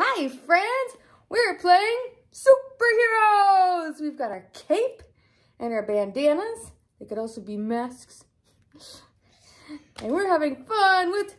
Hi friends, we're playing superheroes. We've got our cape and our bandanas. They could also be masks. And we're having fun with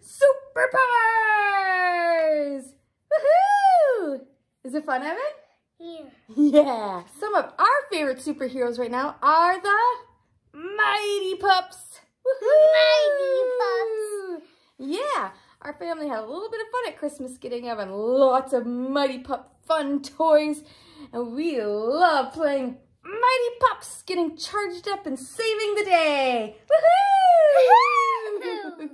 superpowers. Woohoo! Is it fun, Evan? Yeah. Yeah. Some of our favorite superheroes right now are the Mighty Pups. Woohoo! Mighty Pups. Yeah. Our family had a little bit of fun at Christmas getting Evan lots of Mighty Pup fun toys. And we love playing Mighty Pups, getting charged up and saving the day. Woohoo!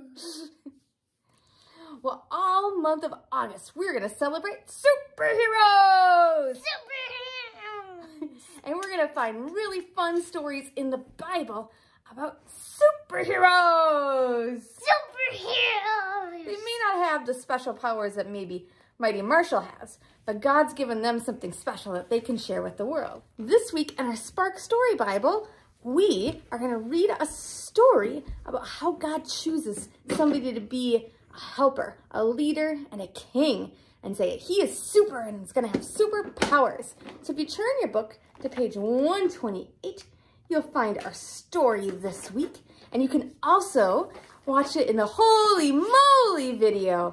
Well, all month of August, we're going to celebrate superheroes. And we're going to find really fun stories in the Bible about superheroes. They may not have the special powers that maybe Mighty Marshall has, but God's given them something special that they can share with the world. This week in our Spark Story Bible, we are going to read a story about how God chooses somebody to be a helper, a leader, and a king, and say he is super and is going to have superpowers. So if you turn your book to page 128, you'll find our story this week, and you can also watch it in the Holy Moly video.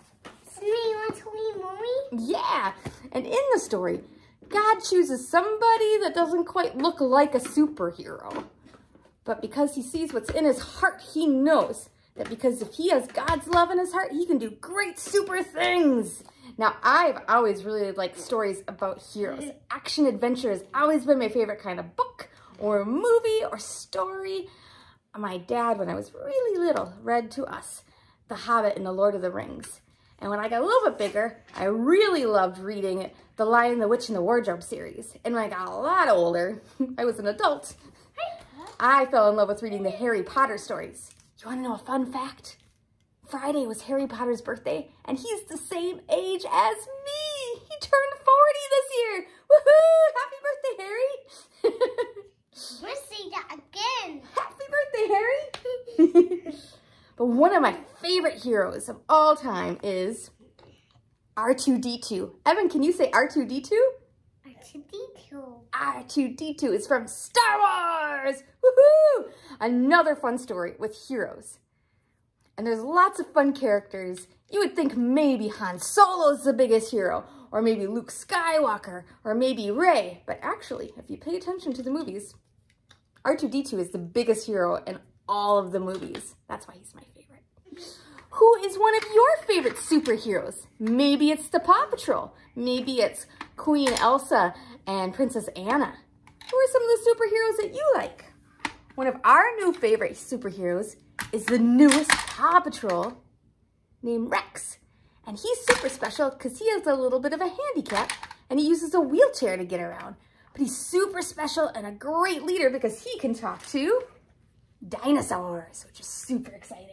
Yeah, and in the story, God chooses somebody that doesn't quite look like a superhero. But because he sees what's in his heart, he knows that because if he has God's love in his heart, he can do great super things. Now, I've always really liked stories about heroes. Action adventure has always been my favorite kind of book or movie or story. My dad, when I was really little, read to us The Hobbit and The Lord of the Rings. And when I got a little bit bigger, I really loved reading The Lion, the Witch, and the Wardrobe series. And when I got a lot older, I was an adult, I fell in love with reading the Harry Potter stories. You want to know a fun fact? Friday was Harry Potter's birthday, and he's the same age as me. He turned 40 this year. Woohoo! Happy birthday, Harry! Let's say that again. Happy birthday, Harry! But one of my favorite heroes of all time is R2-D2. Evan, can you say R2-D2? R2-D2. R2-D2 is from Star Wars! Woohoo! Another fun story with heroes. And there's lots of fun characters. You would think maybe Han Solo's the biggest hero, or maybe Luke Skywalker, or maybe Rey. But actually, if you pay attention to the movies, R2-D2 is the biggest hero in all of the movies. That's why he's my favorite. Who is one of your favorite superheroes? Maybe it's the Paw Patrol. Maybe it's Queen Elsa and Princess Anna. Who are some of the superheroes that you like? One of our new favorite superheroes is the newest Paw Patrol named Rex. And he's super special because he has a little bit of a handicap and he uses a wheelchair to get around. But he's super special and a great leader because he can talk to dinosaurs, which is super exciting.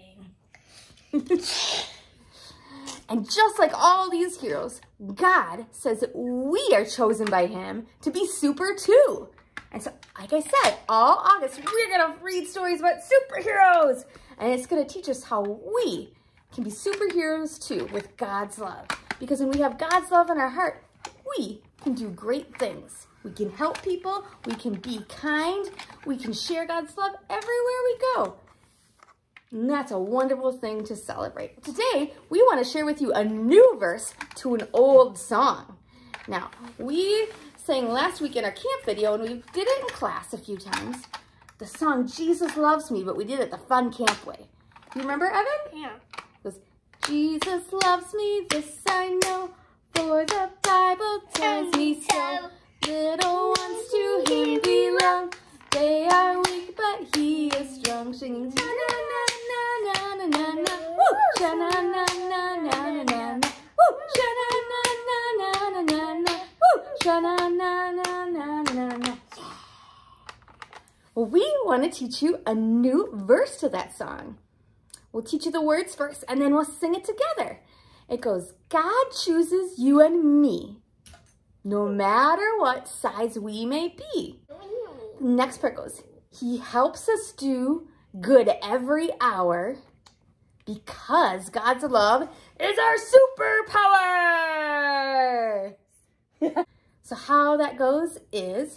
And just like all these heroes, God says that we are chosen by him to be super too. And so, like I said, all August, we're gonna read stories about superheroes. And it's gonna teach us how we can be superheroes too with God's love. Because when we have God's love in our heart, we can do great things. We can help people, we can be kind, we can share God's love everywhere we go. And that's a wonderful thing to celebrate. Today, we want to share with you a new verse to an old song. Now, we sang last week in our camp video, and we did it in class a few times, the song Jesus Loves Me, but we did it the fun camp way. You remember, Evan? Yeah. It was, Jesus loves me, this I know, for the Bible tells me so. Little ones to him belong, they are weak, but he is strong. Singing na na na na na na na, woo! Sha na na na na na na na, woo! Sha na na na na na na na, woo! Sha na na na na na na. Well, we want to teach you a new verse to that song. We'll teach you the words first, and then we'll sing it together. It goes, God chooses you and me, no matter what size we may be. The next part goes, he helps us do good every hour because God's love is our superpower. So how that goes is,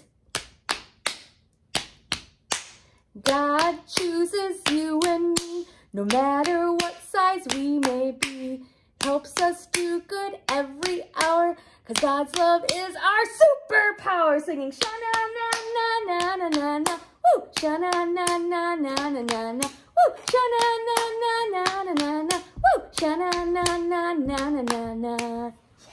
God chooses you and me, no matter what size we may be. Helps us do good every hour, 'cause God's love is our superpower. Singing sha-na-na-na-na-na-na-na, woo! Sha-na-na-na-na-na-na-na, woo! Sha-na-na-na-na-na-na-na, woo! Sha-na-na-na-na-na-na-na.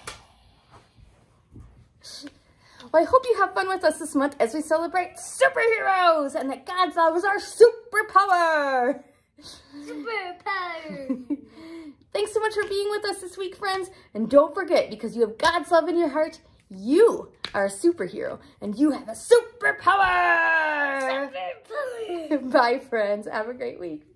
Well, I hope you have fun with us this month as we celebrate superheroes and that God's love is our superpower. Superpower. Thanks so much for being with us this week, friends. And don't forget, because you have God's love in your heart, you are a superhero and you have a superpower. Superpower. Bye, friends. Have a great week.